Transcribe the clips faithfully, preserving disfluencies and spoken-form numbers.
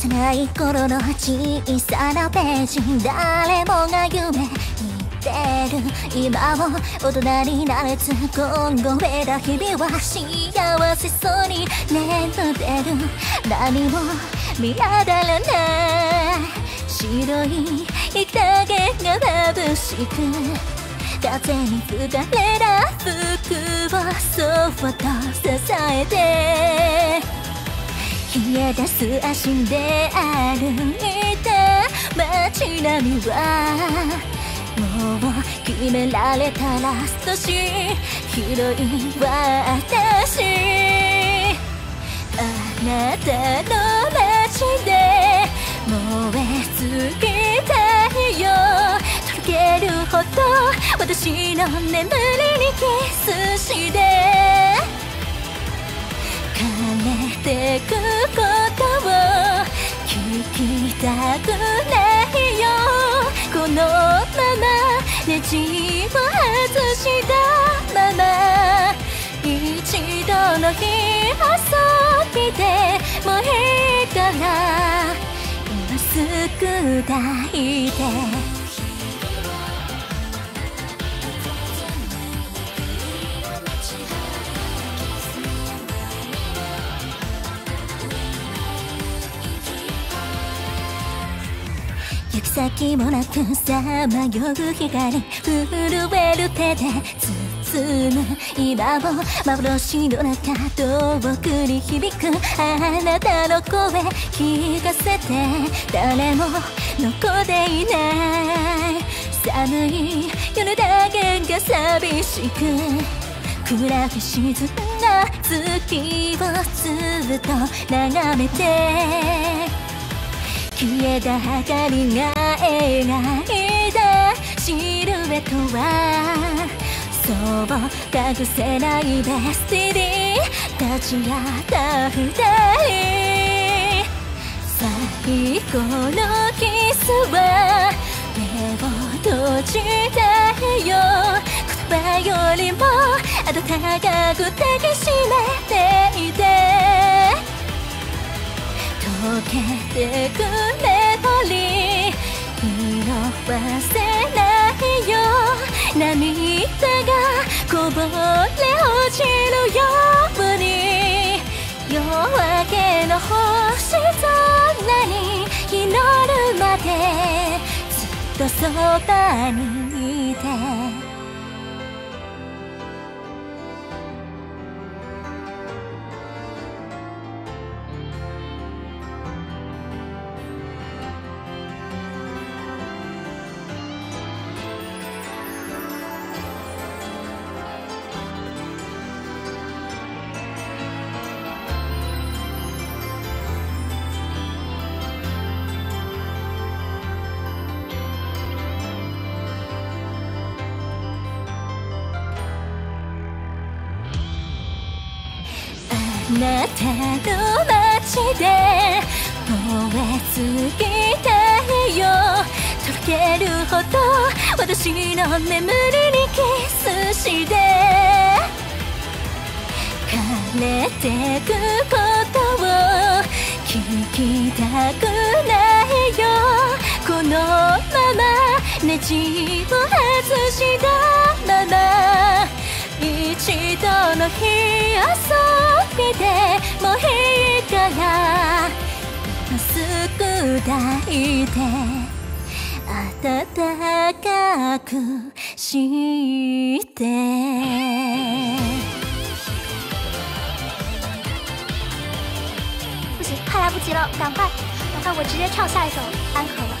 幼い頃の小さなページ、誰もが夢見てる。今も大人になれず今後へだ日々は幸せそうに眠ってる。何も見当たらない白い影が眩しく、風に吹かれた服をそっと支えて、冷えた素足で歩いた街並みはもう決められたラストシーン。広い私、あなたの街で燃え尽きたいよ。とろけるほど私の眠りにキスして枯れてくことを聞きたくないよ。このままネジを外したまま一度の日遊びでもいいから今すぐ抱いて。行く先もなくさまよう光、震える手で包む今も幻の中、遠くに響くあなたの声聞かせて。誰も残っていない寒い夜だけが寂しく、暗く沈んだ月をずっと眺めて、消えた明かりが描いたシルエットはそう隠せないベスティリー。立ち会った二人、最後のキスは目を閉じたいよ。言葉よりも温かく抱きしめていて、溶けてくメモリー色褪せないよ。涙がこぼれ落ちるように、夜明けの星空に祈るまでずっとそばにいて。あなたの街で燃え尽きたいよ。とろけるほど私の眠りにキスして、枯れてくことを聞きたくないよ。このままネジを外したまま一度の日遊びでもいいから今すぐ抱いて暖かくして。 不行，太来不及了，赶快，赶快，我直接唱下一首安可了。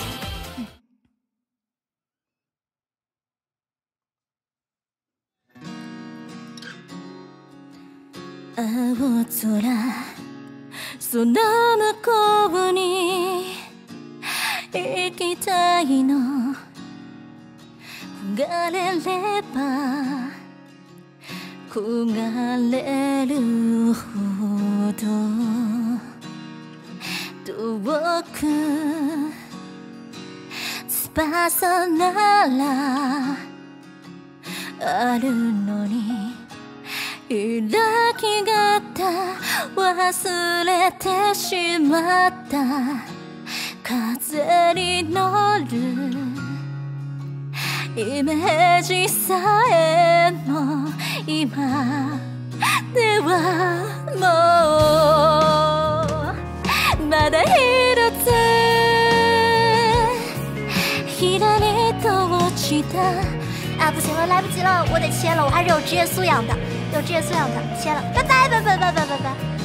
青空その向こうに行きたいの、焦がれれば焦がれるほど遠く翼ならあるのに、開き方忘れてしまった。 風に乗るイメージさえも今ではもうまだ一つ左と落ちた。 啊，不行了，来不及了，我得切了，我还是有职业素养的，有职业素养的，切了，拜拜拜拜拜拜拜拜。